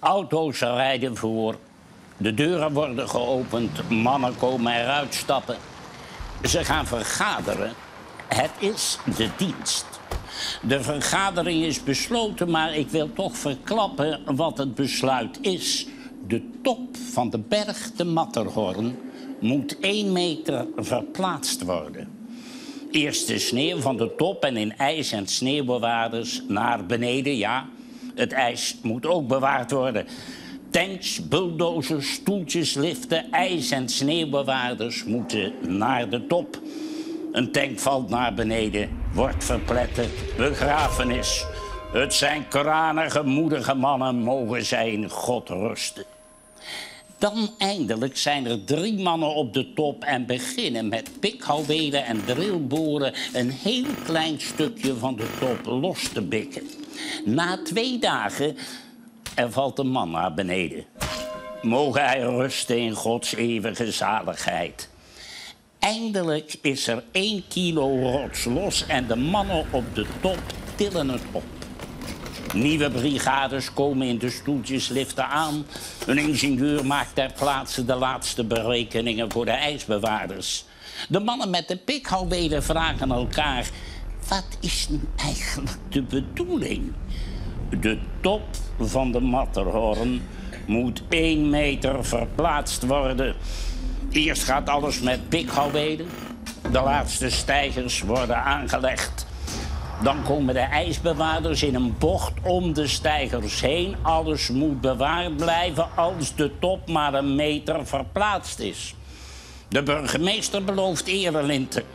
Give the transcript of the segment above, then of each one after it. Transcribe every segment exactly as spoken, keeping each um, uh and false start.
Auto's rijden voor. De deuren worden geopend. Mannen komen eruit stappen. Ze gaan vergaderen. Het is de dienst. De vergadering is besloten, maar ik wil toch verklappen wat het besluit is. De top van de berg de Matterhorn moet één meter verplaatst worden. Eerst de sneeuw van de top en in ijs- en sneeuwbewaarders naar beneden, ja. Het ijs moet ook bewaard worden. Tanks, bulldozers, stoeltjes, liften, ijs- en sneeuwbewaarders moeten naar de top. Een tank valt naar beneden, wordt verpletterd, begrafenis. Het zijn kranige, moedige mannen, mogen zij in God rusten. Dan eindelijk zijn er drie mannen op de top en beginnen met pikhouwelen en drillboren een heel klein stukje van de top los te bikken. Na twee dagen, er valt een man naar beneden. Mogen hij rusten in Gods eeuwige zaligheid. Eindelijk is er één kilo rots los en de mannen op de top tillen het op. Nieuwe brigades komen in de stoeltjesliften aan. Een ingenieur maakt ter plaatse de laatste berekeningen voor de ijsbewaarders. De mannen met de pikhouwelen vragen elkaar: wat is nu eigenlijk de bedoeling? De top van de Matterhorn moet één meter verplaatst worden. Eerst gaat alles met pikhouwelen. De laatste steigers worden aangelegd. Dan komen de ijsbewaarders in een bocht om de steigers heen. Alles moet bewaard blijven als de top maar een meter verplaatst is. De burgemeester belooft erelinten.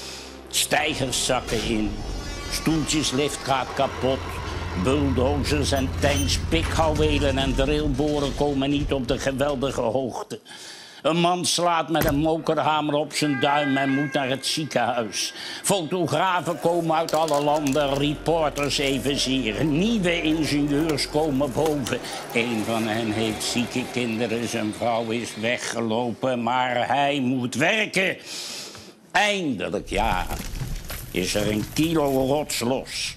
Steigers zakken in. Stoeltjeslift gaat kapot. Bulldozers en tanks, pikhouwelen en drillboren komen niet op de geweldige hoogte. Een man slaat met een mokerhamer op zijn duim en moet naar het ziekenhuis. Fotografen komen uit alle landen, reporters evenzeer. Nieuwe ingenieurs komen boven. Een van hen heeft zieke kinderen, zijn vrouw is weggelopen, maar hij moet werken. Eindelijk, ja, is er een kilo rots los.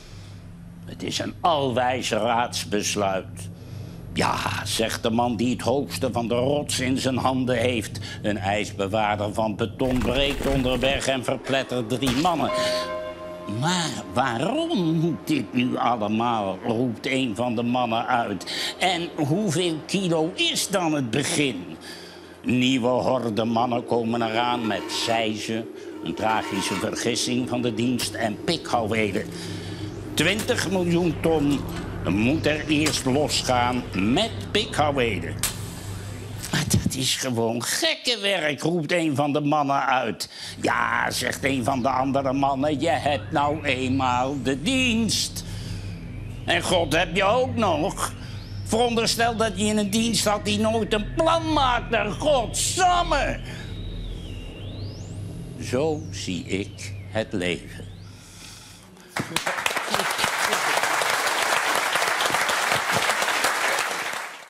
Het is een alwijze raadsbesluit. Ja, zegt de man die het hoogste van de rots in zijn handen heeft. Een ijsbewaarder van beton breekt onderweg en verplettert drie mannen. Maar waarom moet dit nu allemaal, roept een van de mannen uit. En hoeveel kilo is dan het begin? Nieuwe horde mannen komen eraan met seizen, een tragische vergissing van de dienst en pikhouwelen. twintig miljoen ton moet er eerst losgaan met pikhouwelen. Maar dat is gewoon gekkenwerk, roept een van de mannen uit. Ja, zegt een van de andere mannen, je hebt nou eenmaal de dienst. En God heb je ook nog. Veronderstel dat je in een dienst had die nooit een plan maakt naar Godsamme. Zo zie ik het leven.